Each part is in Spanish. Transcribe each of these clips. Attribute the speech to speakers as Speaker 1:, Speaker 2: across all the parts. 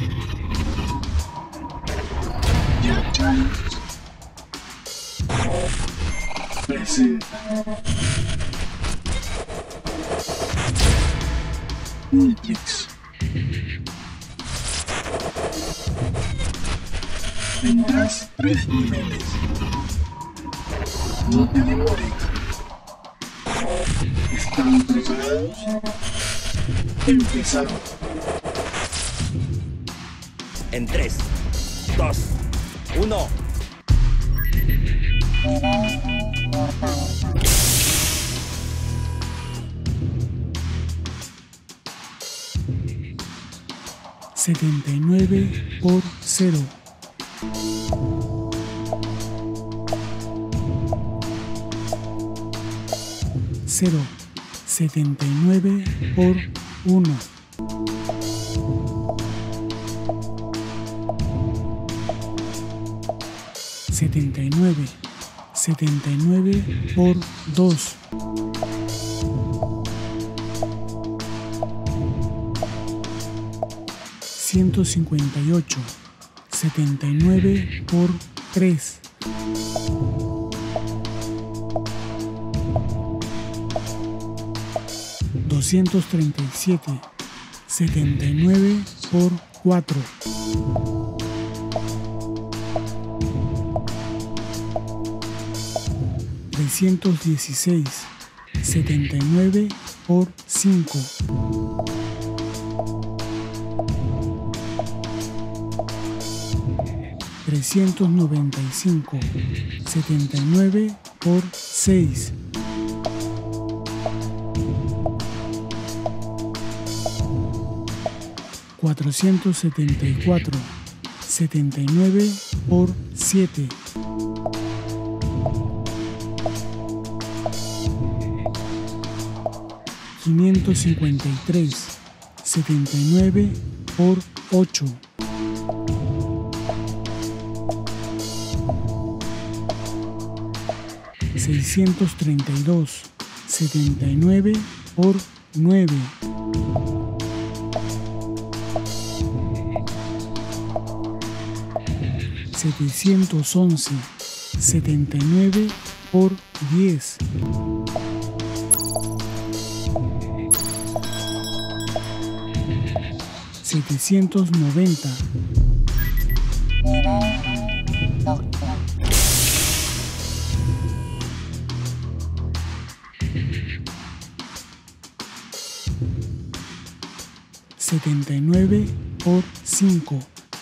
Speaker 1: Matrix. Tendrás 3 niveles. No te demores. ¿Están preparados? Empezamos.
Speaker 2: En 3, 2, 1.
Speaker 3: $79 por 0. Cero. 79 por 1. $79. 79 por 2. $158. 79 por 3. $237. 79 por 4. $316. 79 por 5. $395. 79 por 6. $474. 79 por 7. $553. 79 por 8. $632. 79 por 9. $711. 79 por 10. $790. $79 por 5.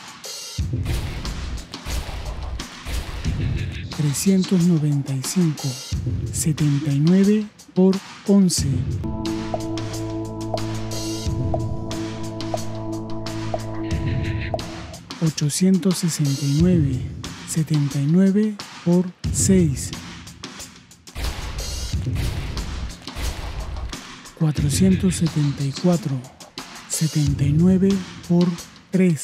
Speaker 3: $395. 79 por 11. $869. 79 por 6. $474. 79 por 3.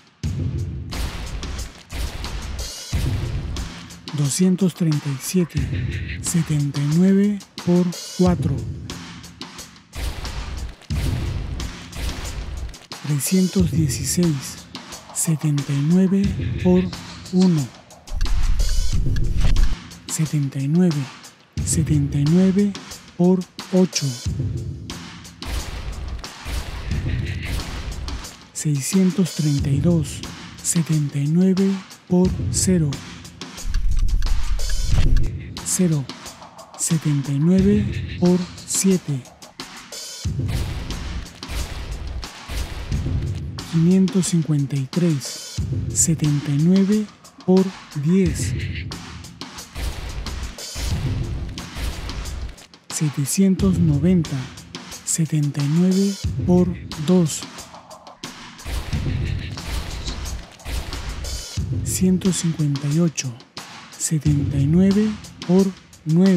Speaker 3: $237. 79 por 4. $316. 79 por 1. 79. 79 por 8. $632. 79 por 0. 0. 79 por 7. $553. 79 por 10. $790. 79 por 2. $158. 79 por 9.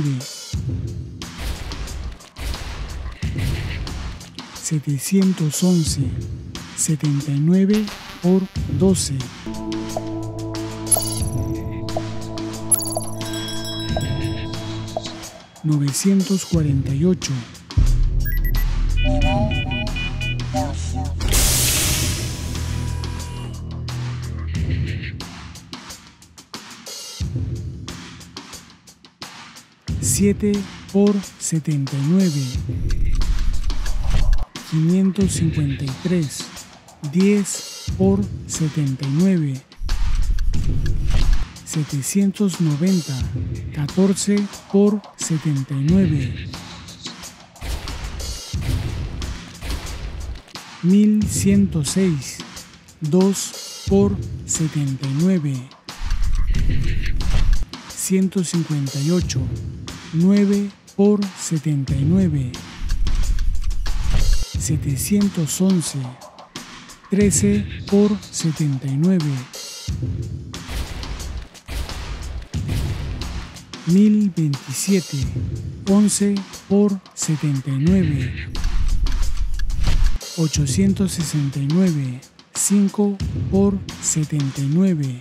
Speaker 3: $711. 79 por 12. $948. 7 por 79. 553. 10 por 79. 790. 14 por 79. 1106. 2 por 79. 158. 9 por 79. 711. 13 por 79. 1027. 11 por 79. 869. 5 por 79.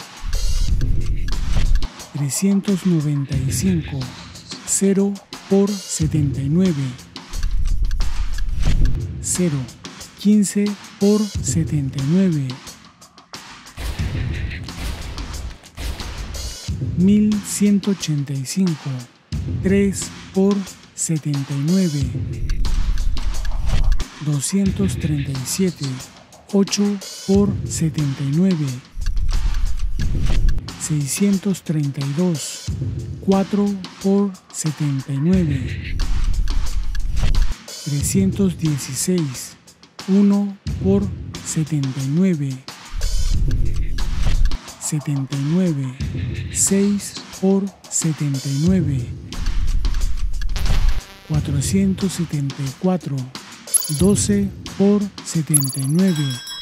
Speaker 3: 395. 0 por 79. 0. 15 por 79. 1185. 3 por 79. 237. 8 por 79. 632. 4 por 79. 316. 1 por 79. 79. 6 por 79. 474. 12 por 79.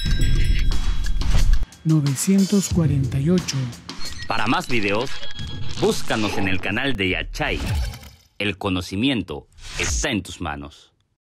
Speaker 3: 948.
Speaker 2: Para más videos, búscanos en el canal de Yachay. El conocimiento está en tus manos.